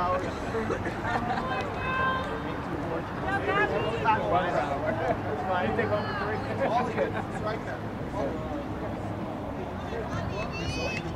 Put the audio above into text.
hours. That's fine. Take home for 3. All good. Strike that.